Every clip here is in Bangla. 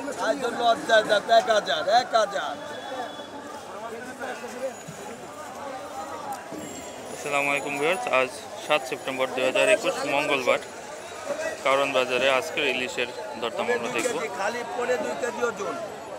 আসসালামু আলাইকুম ভিউয়ার্স, আজ 7 সেপ্টেম্বর 2021 মঙ্গলবার কারণ বাজারে আজকের ইলিশের দরদাম আমরা দেখব। খালি পড়ে 2 কেজি ওজন,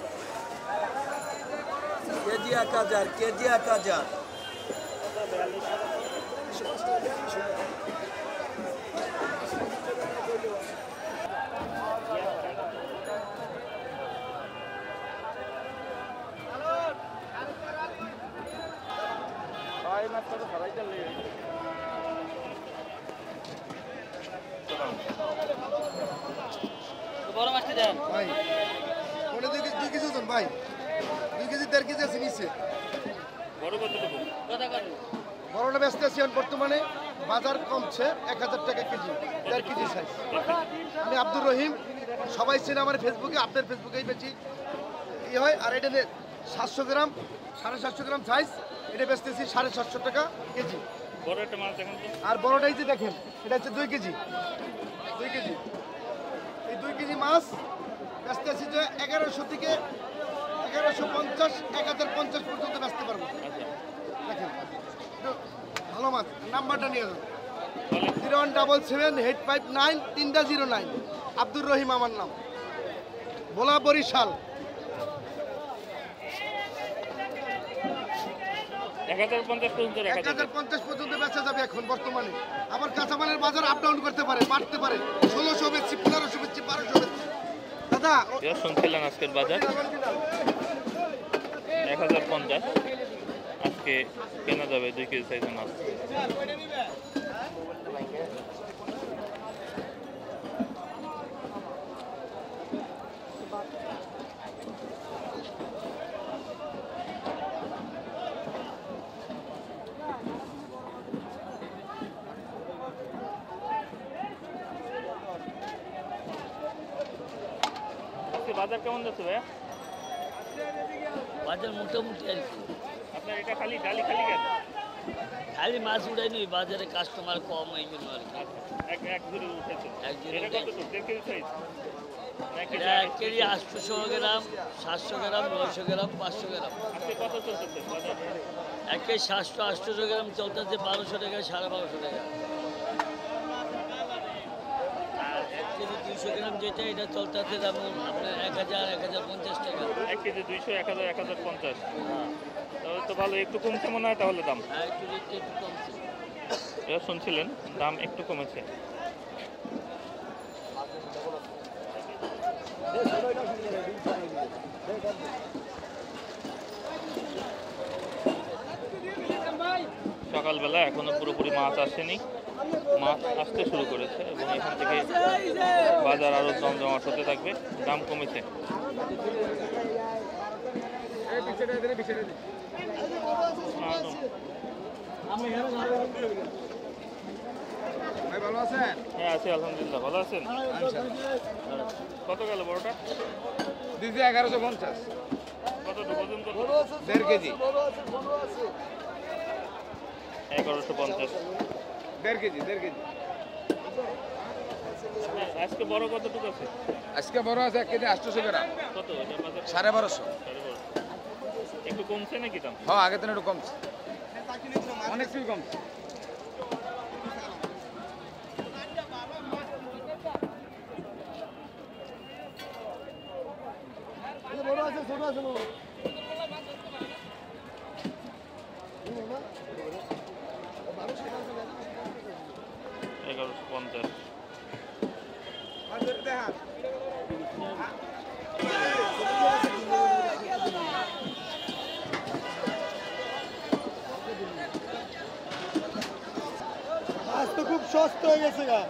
কেজি 1000, কেজি 1000। বড় মাছটা দেন ভাই, কোনে 2 কেজি ওজন ভাই, 2 কেজি 1.5 কেজি আছে নিচে। বড় কতটুকু? বড়টা ব্যস্ত আছি বর্তমানে, বাজার কমছে 1000 টাকা কেজি, 1.5 কেজি সাইজ। আমি আব্দুর রহিম, সবাই চেনে আমার ফেসবুকে, আপনার ফেসবুকেই বেশি ই হয়। আর এটা 700 গ্রাম, 750 গ্রাম সাইজ, এটা বেচতেছি 750 টাকা কেজি। বড় একটা মাছ দেখেন তো। আর বড়টাই যে দেখেন, এটা হচ্ছে 2 কেজি, 2 কেজি। এই 2 কেজি মাছ বেচতেছি যে 1100 থেকে 1150, 1050 পর্যন্ত বেচতে পারবো। দেখেন একটু ভালো মাছ। নাম্বারটা নিয়ে যান, 0177859 আব্দুর রহিম আমার নাম, ভোলা, বরিশাল। 1050 পর্যন্ত রাখা যাবে। 1050 পর্যন্ত বেচা যাবে এখন বর্তমানে। আবার কাঁচামালের বাজার আপ ডাউন করতে পারে, বাড়তে পারে। 1600 বেচছি, 1500 বেচছি, 1200 বেচছি। দাদা শুনছিলেন আজকের বাজার 1050, আজকে কেনা যাবে 2 কেজি সাইজের মাছ। বাজার কেমন যাচ্ছে ভাইয়া? বাজার মোটামুটি আর কি। আপনার এটা খালি ডালি খালি কেন? খালি মাছ উঠাইনি, বাজারে কাস্টমার কম এই জন্য আর কি। এক ধরে উঠেছে। এক ধরে এটা কত তো? 1.5 কেজি সাইজ? এটা 1 কেজি 800 গ্রাম, 700 গ্রাম, 900 গ্রাম, 500 গ্রাম। আজকে কত চলতেছে বাজার? 1 কেজি 700-800 গ্রাম চলতেছে 1200 টাকা, 1250 টাকা। আর 1 কেজি 200 গ্রাম যেটা, এটা চলতেছে যেমন আপনার 1000-1050 টাকা। 1 কেজি 200, 1000, 1050। তাহলে তো ভালো, একটু কমছে মনে হয় তাহলে দাম। হ্যাঁ, একটু রেটটা একটু কমছে। এটা শুনছিলেন, দাম একটু কমেছে। সকালবেলা এখনো পুরোপুরি মাছ আসেনি, মাছ আসতে শুরু করেছে এবং এখান থেকে বাজার আরো জমজমাট হতে থাকবে। দাম কমেছে। ভালো আছেন? হ্যাঁ আছি আলহামদুলিল্লাহ, ভালো আছেন? কত গেল বড়টা? 1150, কতটুকু ওজন? কত? 1.5 কেজি, 1150। 1.5 KG, 1.5 KG. আজকে বড় কতটুকু আছে? আজকে বড় আছে 1 কেজি 800 গ্রাম, কত এটা বাজার? 1250। একটু কমছে নাকি দাম? হ্যাঁ, আগের দিন একটু কমছে, অনেকটাই কমছে। বড় আছে, ছোট আছে না? 1150। মাছ তো খুব সস্তা হয়ে গেছে গা,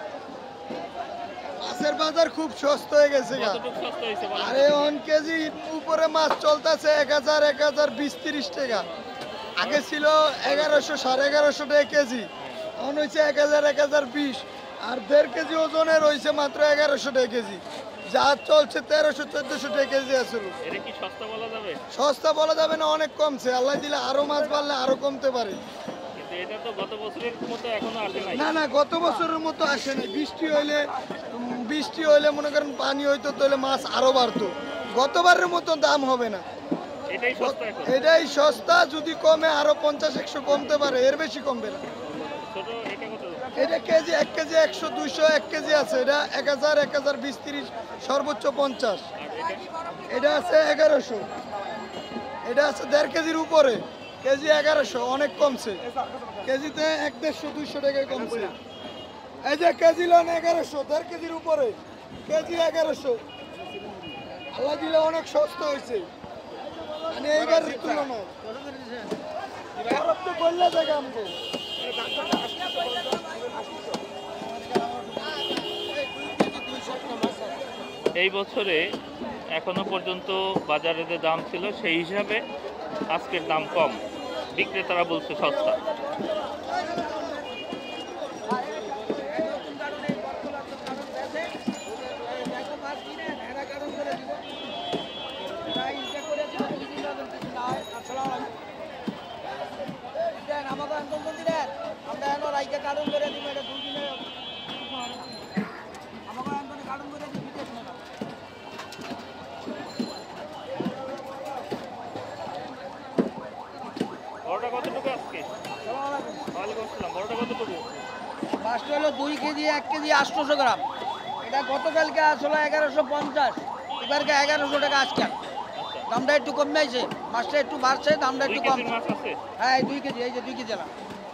মাছের বাজার খুব সস্তা হয়ে গেছে গা। কতটুকু সস্তা হয়েছে বলেন? আরে 1 কেজি উপরে মাছ চলতেছে 1000, 1020-30 টাকা। আগে ছিল 1100, 1150 টাকা কেজি, এখন হয়েছে 1000, 1020। আর 1.5 কেজি ওজনের হয়েছে মাত্র 1100 টাকা কেজি। যা চলছে 1300-1400 টাকা কেজি আসলে। এটা কি সস্তা বলা যাবে? সস্তা বলা যাবে না, অনেক কমছে। আল্লাহ দিলে আরো মাছ বাড়লে আরো কমতে পারে। কিন্তু এটা তো গত বছরের মতো এখনো আসে নাই। না না, গত বছরের মতো আসে না। বৃষ্টি হইলে বৃষ্টি হইলে মনে করেন পানি হইতো তাহলে মাছ আরো বাড়তো। গতবারের মতো দাম হবে না, এটাই সস্তা এখন। এটাই সস্তা, যদি কমে আরো 50-100 কমতে পারে, এর বেশি কমবে না। ছোট এটা কত? এটা কেজি 1 কেজি 100 200 1 কেজি আছে, এটা 1000 1020 30 সর্বোচ্চ 50। আর এটা এটা আছে 1100, এটা আছে 1.5 কেজির উপরে, কেজি 1100, অনেক কমছে, কেজিতে 150-200 টাকায় কমছে। এই যে কেজি লন 1100, 1.5 কেজির উপরে, কেজি 1100। আল্লাহ দিলে অনেক সস্তা হয়েছে, মানে এইবারের তুলনায় খারাপ তো বললে জায়গা আমাকে। এই বছরে এখনো পর্যন্ত বাজারে যে দাম ছিল সেই হিসাবে আজকের দাম কম, বিক্রেতারা বলছে সস্তা। বড়টা কতটুকু আজকে? ওয়ালাইকুম আসসালাম। বড়টা কতটুকু? মাছটা হলো 2 কেজি 1 কেজি 800 গ্রাম। এটা গতকালকে আসলে 1150, এবারকে 1100 টাকা আজকে। দামটা একটু কমে আছে, মাছটা একটু বাড়ছে, দামটা 2 একটু কম। কেজির মাছ আছে? হ্যাঁ, এই 2 কেজি, এই যে 2 কেজি আলা,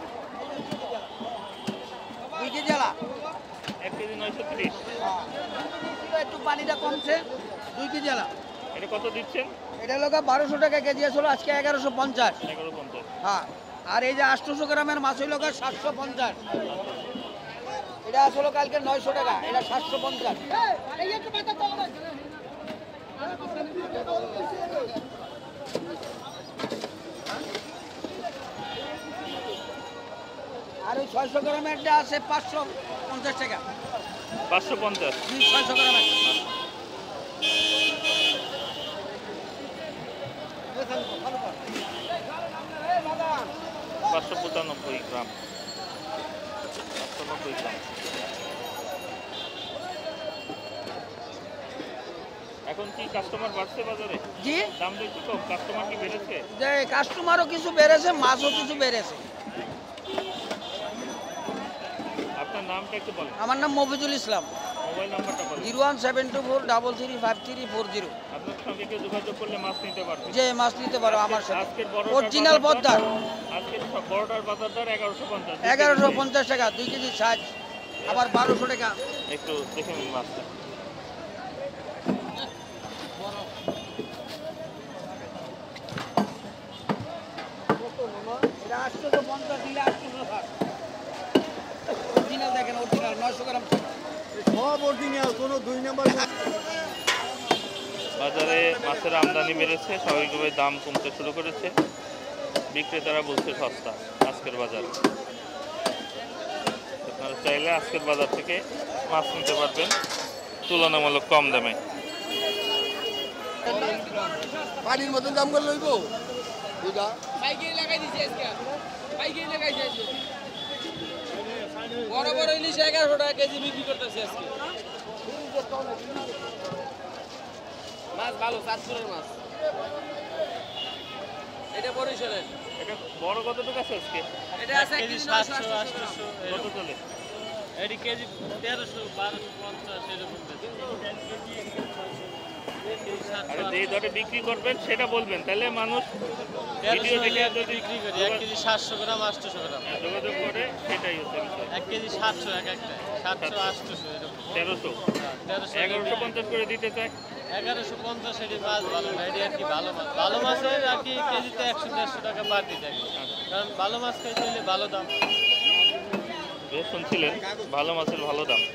2 কেজি আলা। 1 কেজি 930। একটু পানিটা কমছে, 2 কেজি আলা। এটা কত দিচ্ছেন? এটা হলো 1200 টাকা কেজি আসলে, আজকে 1150। 1150। হ্যাঁ, আর এই যে 800 গ্রামের মাছ হইল 750। এটা আসলে কালকে 900 টাকা, এটা 750। আর ওই 600 গ্রামের একটা আছে 550 টাকা। 550। 600 গ্রামের 595 গ্রাম। 590 গ্রাম। এখন কি কাস্টমার বাড়ছে বাজারে? জি, দাম তো একটু কম, কাস্টমার কি বেড়েছে? যে কাস্টমারও কিছু বেড়েছে, মাছও কিছু বেড়েছে। আপনার নামটা একটু বলেন। আমার নাম মফিজুল ইসলাম। মোবাইল নাম্বারটা বলেন। 01724335340। আপনার সঙ্গে কেউ যোগাযোগ করলে মাছ নিতে পারবে। যে মাছ নিতে পারো আমার সাথে, আজকের বড় অরিজিনাল পদ্মার। আজকের বড়টার বাজার দর 1150। 1150 টাকা 2 কেজি সাইজ, আবার 1200 টাকা। একটু দেখে নিন মাছটা। এটা 850 দিলে 800 টাকা। অরিজিনাল দেখেন, অরিজিনাল 900 গ্রাম। সব অরিজিনাল, কোনো 2 নাম্বার। বাজারে মাছের আমদানি বেড়েছে, স্বাভাবিকভাবে দাম কমতে শুরু করেছে। বিক্রেতারা বলছে সস্তা আজকের বাজার। আপনারা চাইলে আজকের বাজার থেকে মাছ নিতে পারবেন তুলনামূলক কম দামে। পানির মতন দাম করে লইব বুঝা। বড় বড় ইলিশ 1100 টাকা কেজি বিক্রি করতেছে আজকে। মাছ ভালো, চাঁদপুরের মাছ। এটা বরিশালের। এটা বড় কতটুকু আছে আজকে? এটা আছে 1 কেজি 700 800। কত চলে? এটি কেজি 1300 1250 এরকম আর যে দরে বিক্রি করবেন সেটা বলবেন, তাহলে মানুষ ভিডিও দেখে যদি বিক্রি করি 1 কেজি 700 গ্রাম 800 গ্রাম। যোগাযোগ করে, সেটাই হচ্ছে বিষয়। 1 কেজি 700 এক একটা 700 800 এরকম 1300 1300 1150 করে দিতে চায়। 1150 এটি মাছ ভালো না, এটি আর কি ভালো মাছ। ভালো মাছের আর কি কেজিতে 100-150 টাকা বাড়তি থাকে, কারণ ভালো মাছ খাইতে হলে ভালো দাম। বেশ শুনছিলেন, ভালো মাছের ভালো দাম।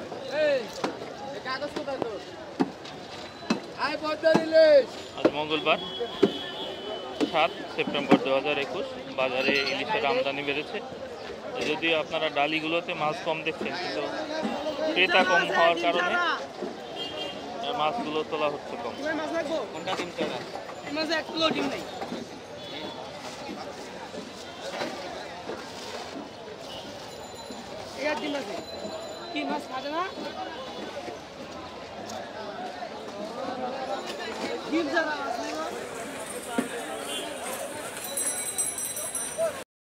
আজ মঙ্গলবার 7 সেপ্টেম্বর 2021। বাজারে ইলিশের আমদানি বেড়েছে, যদিও আপনারা ডালিগুলোতে মাছ কম দেখছেন, কিন্তু ক্রেতা কম হওয়ার কারণে মাছগুলো তোলা হচ্ছে কম। কোনটা ডিম চালা? এই মাছে 1 কিলো ডিম নাই। এই ডিম আছে। কি মাছ খাবে না? ডিম ছাড়া আছে